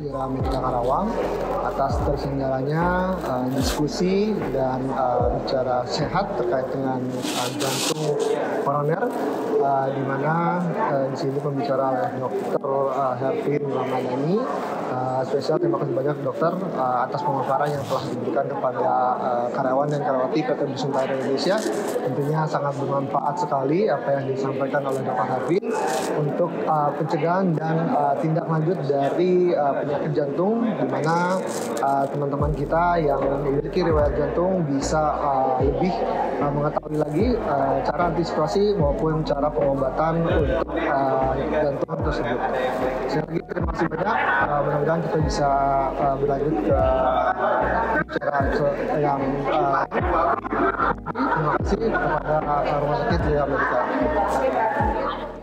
Ira Medika Karawang atas terselenggaranya diskusi dan bicara sehat terkait dengan jantung koroner, di mana di sini pembicara oleh Dr. Hervin Ramadhani. Spesial terima kasih banyak dokter atas pemaparan yang telah diberikan kepada karyawan dan karyawati PT Bus Untar Indonesia. Tentunya sangat bermanfaat sekali apa yang disampaikan oleh Dr. Hervin untuk pencegahan dan tindak lanjut dari penyakit jantung, di mana teman-teman kita yang memiliki riwayat jantung bisa lebih mengetahui lagi cara antisipasi maupun cara pengobatan untuk jantung tersebut. Sekali lagi terima kasih banyak. Mudah-mudahan kita bisa berlanjut ke bicara yang terima kasih kepada Rumah Sakit Ira Medika.